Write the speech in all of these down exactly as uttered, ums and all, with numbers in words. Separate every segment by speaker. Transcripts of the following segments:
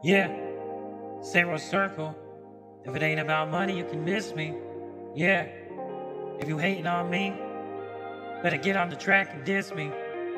Speaker 1: Yeah, Sayros circle. If it ain't about money, you can miss me. Yeah, if you hating on me, better get on the track and diss me.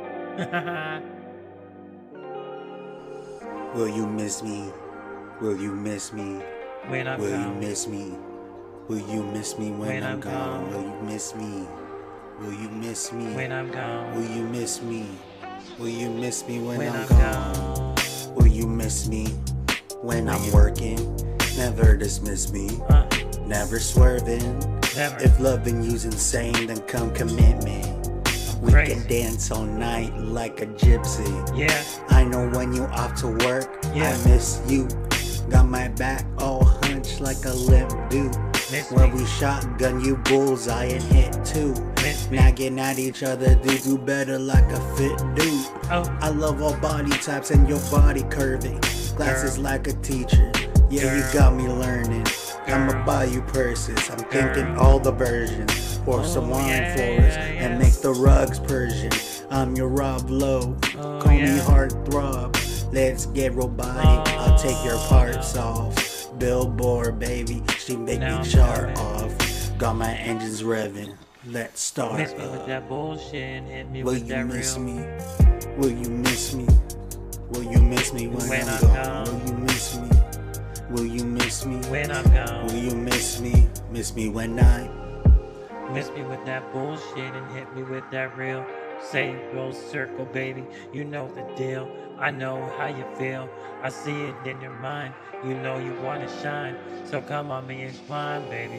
Speaker 2: Will you miss me? Will you miss me?
Speaker 1: When I'm
Speaker 2: Will
Speaker 1: gone.
Speaker 2: you miss me? Will you miss me when,
Speaker 1: When
Speaker 2: I'm,
Speaker 1: I'm
Speaker 2: gone?
Speaker 1: gone.
Speaker 2: Will you miss me? Will you miss me?
Speaker 1: When I'm gone.
Speaker 2: Will you miss me? Will you miss me when,
Speaker 1: When
Speaker 2: I'm,
Speaker 1: I'm
Speaker 2: gone?
Speaker 1: gone.
Speaker 2: Will you miss me when
Speaker 1: Will
Speaker 2: I'm
Speaker 1: you-
Speaker 2: working? Never dismiss me.
Speaker 1: Uh,
Speaker 2: Never swerving.
Speaker 1: never.
Speaker 2: If loving you's insane, then come commit me. We
Speaker 1: Crazy.
Speaker 2: can dance all night like a gypsy.
Speaker 1: Yeah,
Speaker 2: I know when you off to work,
Speaker 1: Yeah.
Speaker 2: I miss you. Got my back all hunched like a limp dude.
Speaker 1: miss
Speaker 2: When
Speaker 1: me.
Speaker 2: we shotgun you bullseye and hit two.
Speaker 1: Miss me.
Speaker 2: Nagging at each other, do do better like a fit dude.
Speaker 1: Oh,
Speaker 2: I love all body types and your body curving. Glasses
Speaker 1: Girl.
Speaker 2: like a teacher. Yeah,
Speaker 1: Girl.
Speaker 2: you got me learning. I'ma
Speaker 1: Girl.
Speaker 2: buy you purses. I'm thinking
Speaker 1: Girl.
Speaker 2: all the versions. Pour
Speaker 1: Oh,
Speaker 2: some wine
Speaker 1: yeah,
Speaker 2: for
Speaker 1: yeah,
Speaker 2: us
Speaker 1: yeah.
Speaker 2: and make the rugs Persian. I'm your Rob Lowe.
Speaker 1: Oh,
Speaker 2: Call me
Speaker 1: yeah.
Speaker 2: heartthrob. Let's get robotic. I'll take your
Speaker 1: Oh,
Speaker 2: parts
Speaker 1: no.
Speaker 2: off. Billboard, baby. She make
Speaker 1: Now
Speaker 2: me
Speaker 1: I'm
Speaker 2: chart
Speaker 1: coming.
Speaker 2: off. Got my engines revving. Let's start.
Speaker 1: Miss me with
Speaker 2: up.
Speaker 1: that bullshit and hit me
Speaker 2: Will
Speaker 1: with
Speaker 2: you
Speaker 1: that
Speaker 2: miss
Speaker 1: real.
Speaker 2: me? Will you miss me? Will you miss me when,
Speaker 1: When
Speaker 2: I'm
Speaker 1: I'm
Speaker 2: gone?
Speaker 1: gone.
Speaker 2: Will you miss me? Will you miss me?
Speaker 1: When I'm gone.
Speaker 2: Will you miss me? Miss me when I
Speaker 1: Miss me with that bullshit and hit me with that real. Say rose circle, baby. You know the deal. I know how you feel. I see it in your mind. You know you wanna shine. So come on me and climb, baby.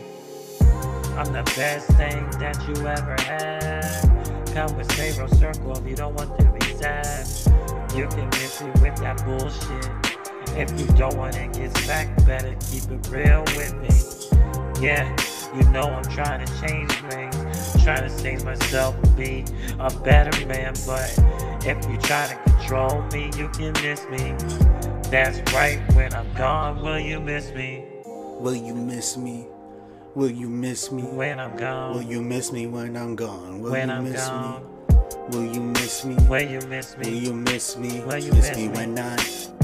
Speaker 1: I'm the best thing that you ever had. Come with Sayros circle if you don't want to be sad. You can miss me with that bullshit. If you don't wanna get back, better keep it real with me. Yeah, you know I'm trying to change things, trying to save myself and be a better man. But if you try to control me, you can miss me. That's right, when I'm gone, will you miss me?
Speaker 2: Will you miss me? Will you miss me?
Speaker 1: When I'm gone,
Speaker 2: Will you miss me when I'm gone? Will
Speaker 1: when
Speaker 2: you
Speaker 1: I'm
Speaker 2: miss
Speaker 1: gone,
Speaker 2: me? Will you miss me?
Speaker 1: will you miss
Speaker 2: Will
Speaker 1: me?
Speaker 2: you miss me?
Speaker 1: Will you
Speaker 2: miss
Speaker 1: miss
Speaker 2: me
Speaker 1: me?
Speaker 2: when I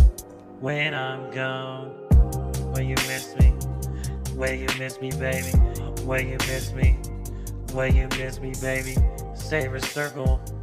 Speaker 1: When I'm gone, will you miss me? Will you miss me, baby? Will you miss me? Will you miss me, baby? Sayros circle.